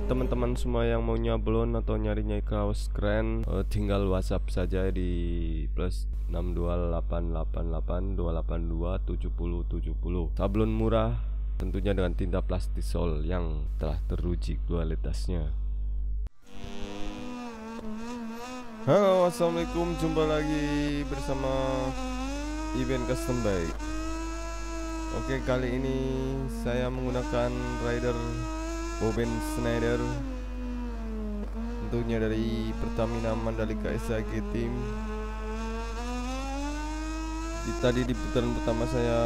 buat teman-teman semua yang mau nyablon atau nyari kaos keren, tinggal WhatsApp saja di +6288828277070. Sablon murah tentunya dengan tinta plastisol yang telah teruji kualitasnya. Halo, assalamualaikum, jumpa lagi bersama event custom bike. Oke, kali ini saya menggunakan rider Boben Schneider, tentunya dari Pertamina Mandalika SAG Team. Tadi di putaran pertama saya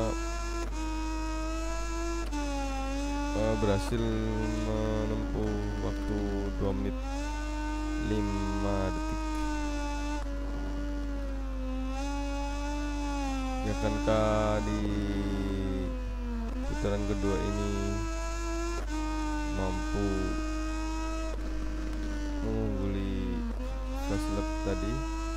berhasil menempuh waktu 2 menit 5 detik. Akankah di putaran kedua ini mampu mengungguli Fast tadi?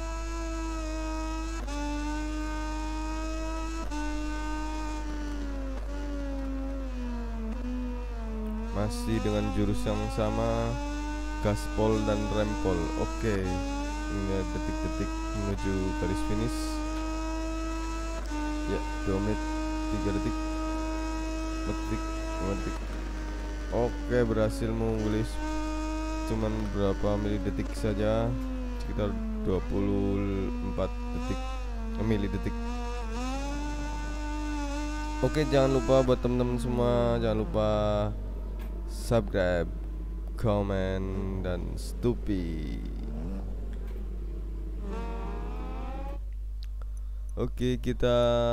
Masih dengan jurus yang sama, gaspol dan rempol. Oke, ini detik-detik menuju garis finish. Ya, 2 menit 3 detik 4 detik 5 detik. Oke, berhasil mengungguli cuman berapa milidetik saja, sekitar 24 detik milidetik. Oke, jangan lupa buat teman-teman semua, jangan lupa subscribe, comment, dan stupi. Oke, kita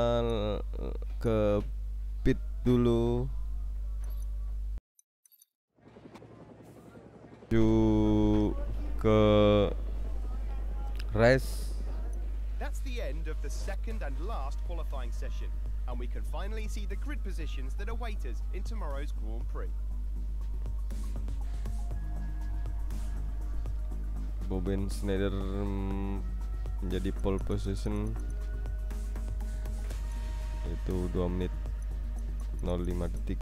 ke pit dulu. Ke race. That's the end of the second and last qualifying session, and we can finally see the grid positions that await us in tomorrow's Grand Prix. Boben Schneider menjadi pole position, itu 2 menit 05 detik.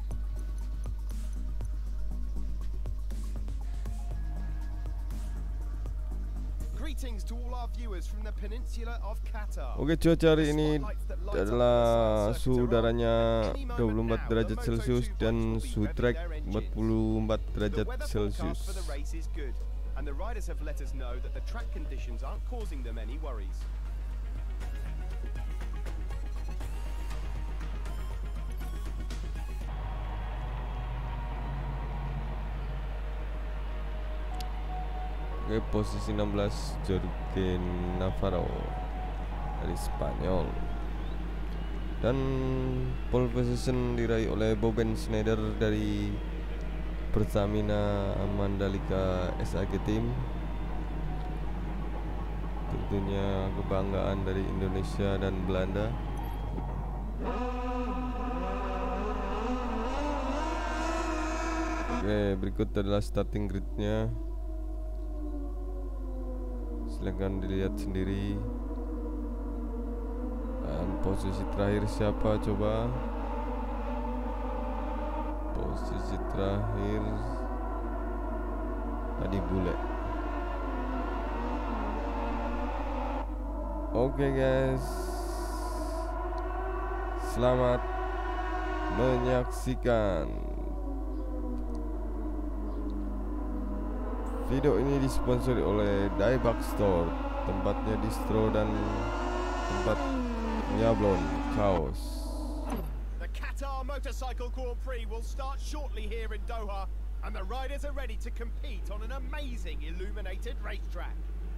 Greetings to all our viewers from the peninsula of Qatar. Oke, cuaca hari ini adalah suhu udaranya 24 derajat Celcius dan suhu track 44 derajat Celcius. And the riders have let us know that the track conditions aren't causing them any worries. Oke, posisi 16 Jorge Navarro dari Spanyol, dan pole position diraih oleh Boben Schneider dari Pertamina Mandalika SAG Team. Tentunya kebanggaan dari Indonesia dan Belanda. Oke, berikut adalah starting gridnya. Silahkan dilihat sendiri. Dan posisi terakhir siapa coba? Posisi terakhir tadi bule. Oke guys, selamat menyaksikan. Video ini disponsori oleh Daebak Store, tempatnya distro dan tempat nyablon kaos. The Qatar Motorcycle Grand Prix will start shortly here in Doha, and the riders are ready to compete on an amazing illuminated racetrack.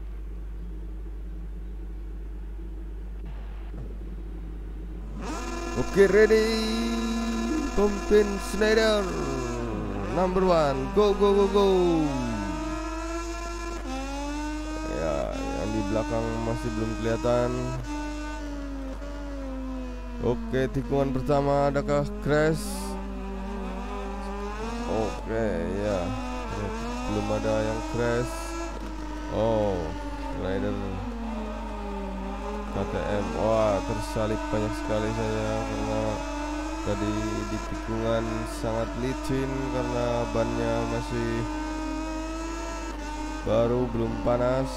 Oke, ready. Boben Schneider number 1, go go go go. Di belakang masih belum kelihatan. Oke, tikungan pertama, adakah crash? Oke, ya, belum ada yang crash. Oh, rider KTM, wah tersalip banyak sekali saya karena Tadi di tikungan sangat licin karena bannya masih baru, belum panas.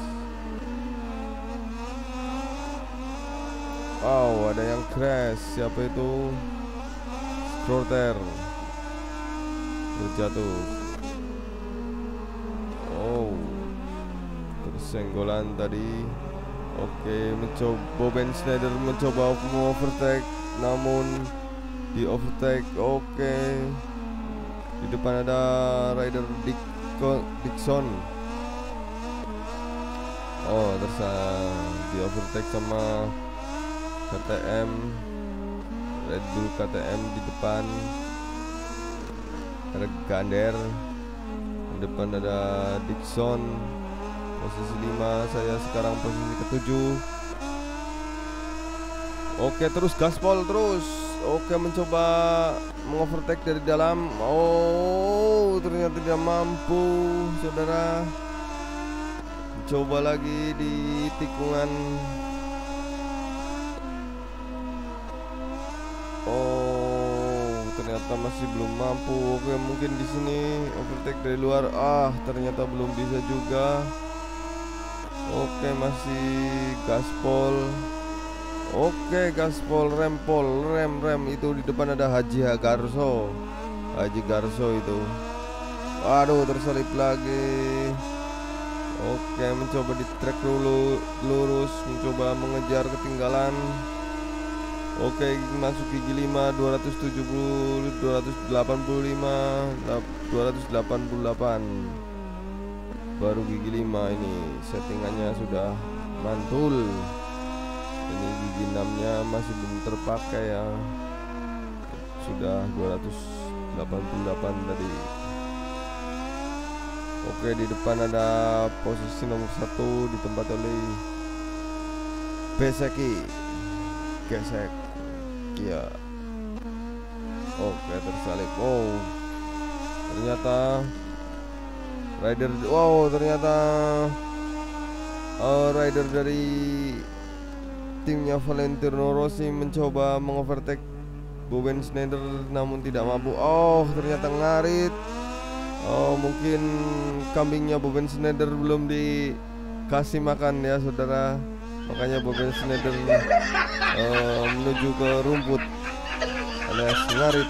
Wow, ada yang crash. Siapa itu? Skroter terjatuh. Oh, tersenggolan tadi. Oke, Boben Schneider mencoba overtake, namun di overtake. Oke, di depan ada rider Dixon. Oh, di overtake sama KTM, Red Bull KTM di depan. Ada Gander. Di depan ada Dixon, posisi 5. Saya sekarang posisi ke-7. Oke, terus gaspol terus. Oke, mencoba mengovertake dari dalam. Oh, ternyata tidak mampu, saudara. Coba lagi di tikungan. Oh, ternyata masih belum mampu. Oke, mungkin di sini overtake dari luar. Ternyata belum bisa juga. Oke, masih gaspol. Oke, gaspol, rem itu di depan ada Haji Garso itu. Waduh, terselip lagi. Oke, mencoba di track dulu lurus, mencoba mengejar ketinggalan. Oke, masuk gigi 5, 270, 285, 288. Baru gigi 5 ini settingannya sudah mantul. Ini gigi 6-nya masih belum terpakai ya. Sudah 288 tadi. Oke, di depan ada posisi nomor 1 ditempati oleh Gesek. Ya. Oke, tersalip. Oh, ternyata rider dari timnya Valentino Rossi mencoba mengovertake Boben Schneider namun tidak mampu. Oh, ternyata ngarit. Oh, mungkin kambingnya Boben Schneider belum dikasih makan ya, saudara. Makanya Boben Schneider menuju ke rumput alias ngarit.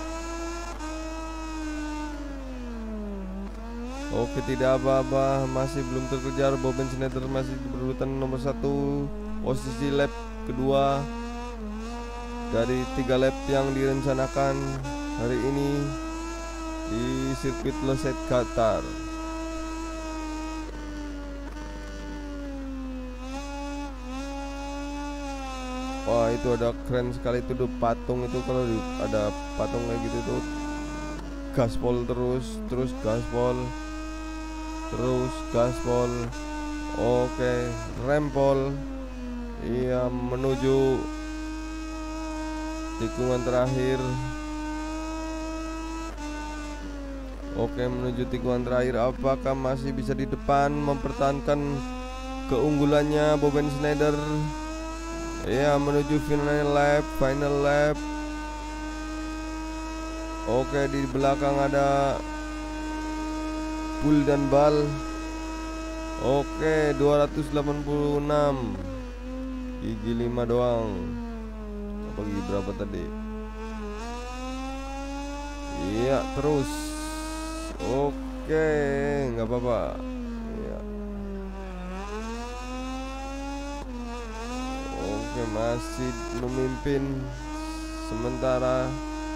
Oke, tidak apa-apa, masih belum terkejar. Boben Schneider masih berurutan nomor 1, posisi lap kedua dari 3 lap yang direncanakan hari ini di sirkuit Losail Qatar. Wah, itu ada keren sekali itu patung itu. Kalau ada patung kayak gitu tuh gaspol terus gaspol, terus gaspol. Oke, rempol. Iya, menuju tikungan terakhir. Oke, menuju tikungan terakhir. Apakah masih bisa di depan mempertahankan keunggulannya Boben Schneider? Ya, menuju final lap. Oke, di belakang ada Bull dan Bal. Oke, 286. Gigi 5 doang. Apa gigi berapa tadi? Iya, terus. Oke, nggak apa-apa. Iya. Oke, masih memimpin sementara.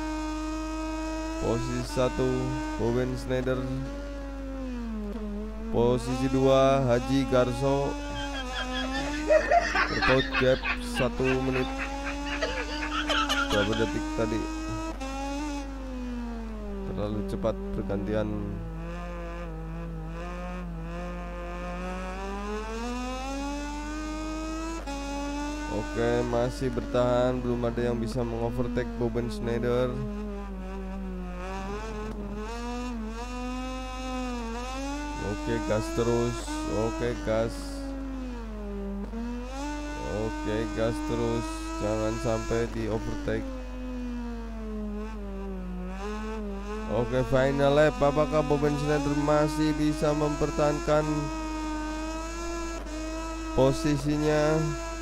Posisi 1 Boben Schneider. Posisi 2 Haji Garso. Terpaut gap 1 menit. Berapa detik tadi? Terlalu cepat pergantian. Oke, masih bertahan, belum ada yang bisa mengovertake Boben Schneider. Oke, gas terus. Oke, gas. Oke, gas terus. Jangan sampai di overtake. Oke, final lap. Apakah Boben Schneider masih bisa mempertahankan posisinya?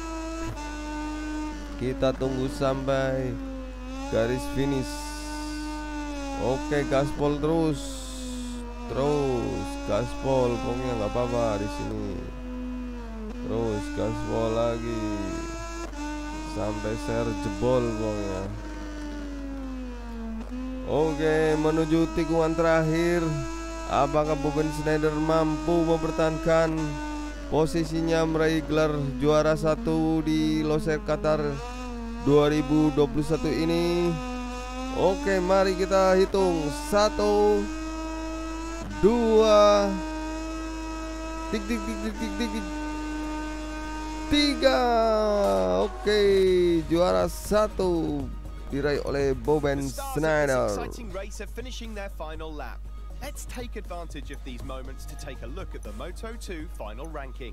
Kita tunggu sampai garis finish. Oke, gaspol terus gaspol, pokoknya nggak apa-apa di sini. Terus gaspol lagi sampai share jebol pokoknya. Oke, menuju tikungan terakhir. Apakah Boben Schneider mampu mempertahankan posisinya meraih gelar juara 1 di Losail Qatar 2021 ini? Oke, mari kita hitung. 1, 2, tik tik tik tik tik tik, 3. Oke, juara 1 diraih oleh Boben Schneider. Exciting race are finishing their final lap. Let's take advantage of these moments to take a look at the Moto2 final ranking.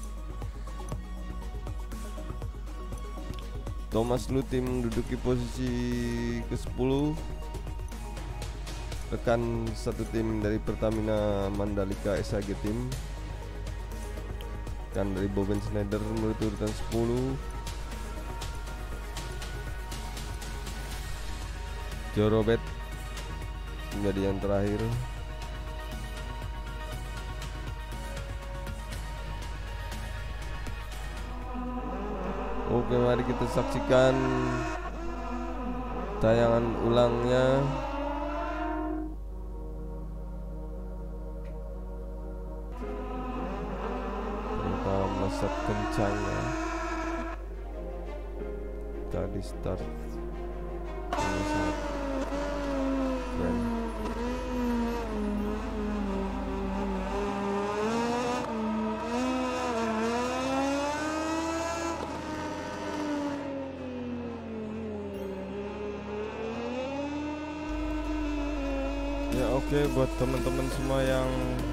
Thomas Luthi menduduki posisi ke-10. Rekan satu tim dari Pertamina Mandalika SAG Team. Rekan dari Boben Schneider menurut urutan 10. Joe Robert menjadi yang terakhir. Oke, mari kita saksikan tayangan ulangnya. Ternyata melesat kencang ya tadi start. Ini sangat keren. Ya oke, buat teman-teman semua yang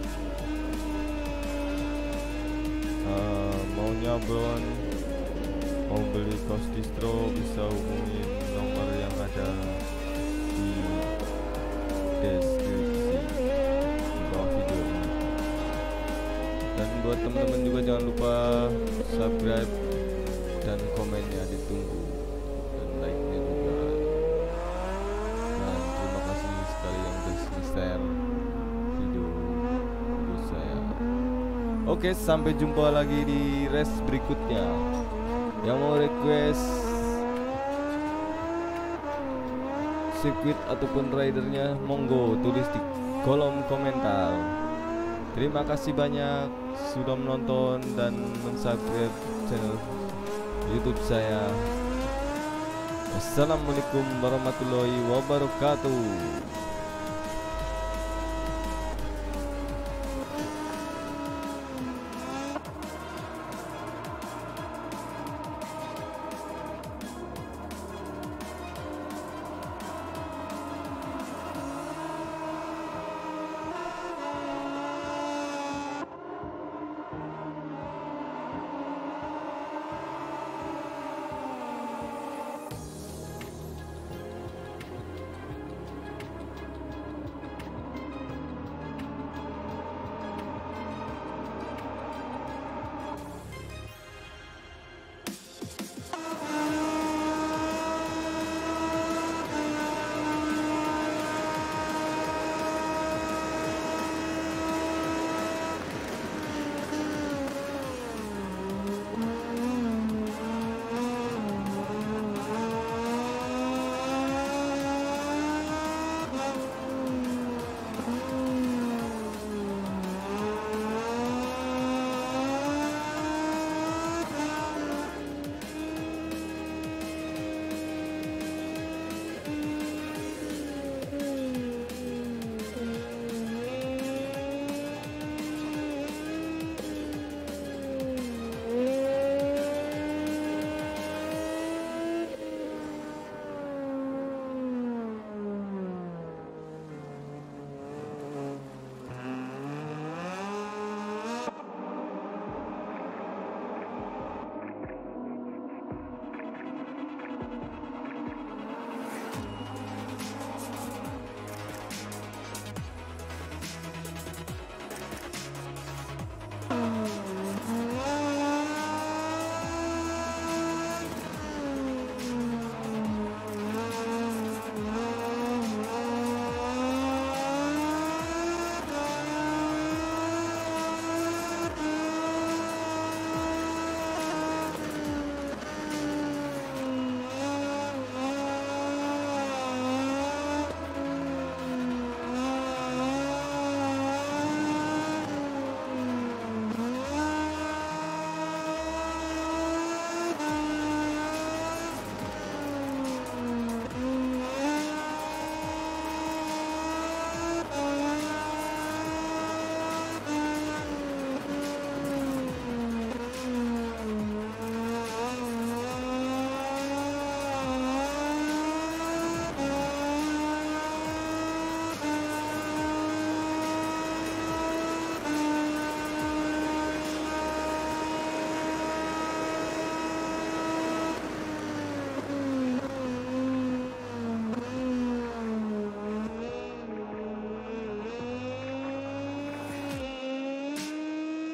mau nyablon, mau beli kaos distro, bisa hubungin nomor yang ada di deskripsi di bawah video ini. Dan buat teman-teman juga jangan lupa subscribe dan komennya ditunggu, dan like-nya juga. Dan terima kasih sekali yang sudah share video saya. Oke, sampai jumpa lagi di race berikutnya. Yang mau request sirkuit ataupun ridernya, monggo tulis di kolom komentar. Terima kasih banyak sudah menonton dan mensubscribe channel YouTube saya. Assalamualaikum warahmatullahi wabarakatuh.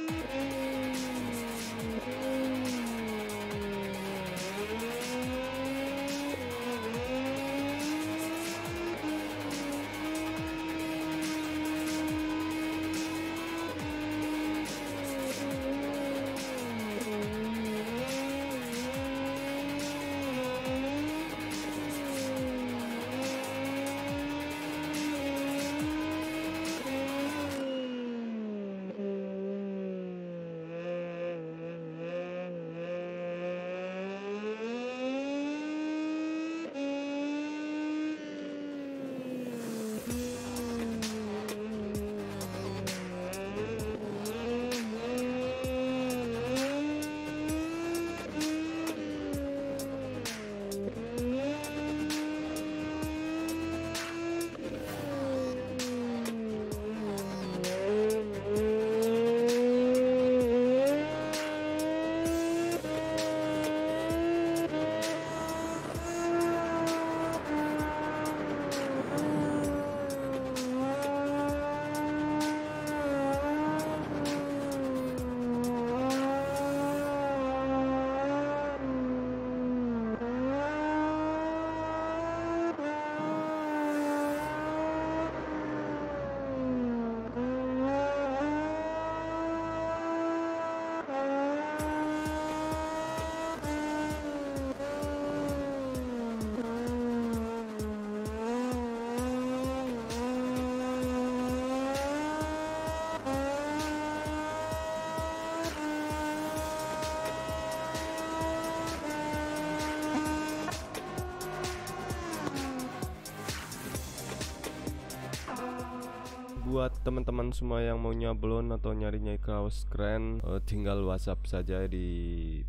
Buat teman-teman semua yang mau nyablon atau nyari kaos keren, tinggal WhatsApp saja di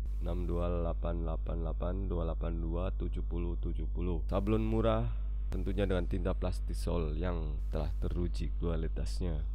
+628828827070. Sablon murah tentunya dengan tinta plastisol yang telah teruji kualitasnya.